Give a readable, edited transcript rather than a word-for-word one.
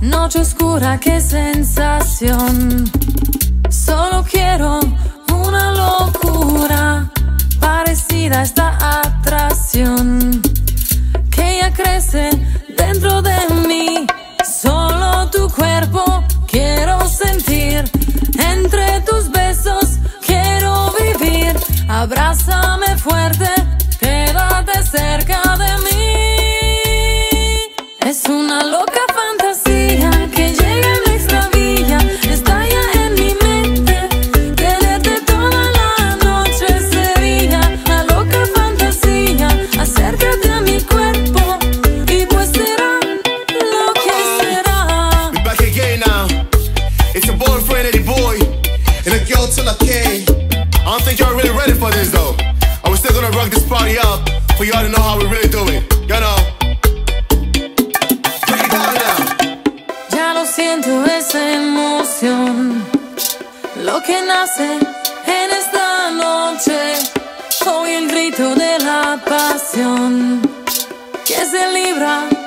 Noche oscura, qué sensación. Solo quiero una locura parecida a esta atracción que ya crece dentro de mí. Solo tu cuerpo quiero sentir, entre tus besos quiero vivir. Abrázame fuerte, quédate cerca de mí. Es una loca fantasía que llega y me extravía, estalla en mi mente, tenerte toda la noche sería. La loca fantasía, acércate a mi cuerpo y pues será lo que será. We back again now. It's your boyfriend Eddie Boy and a girl till I came. I don't think y'all really ready for this though. And we're still gonna rock this party up for y'all to know how we really do it. You know. Ya lo siento, esa emoción, lo que nace en esta noche. Oí el grito de la pasión que se libra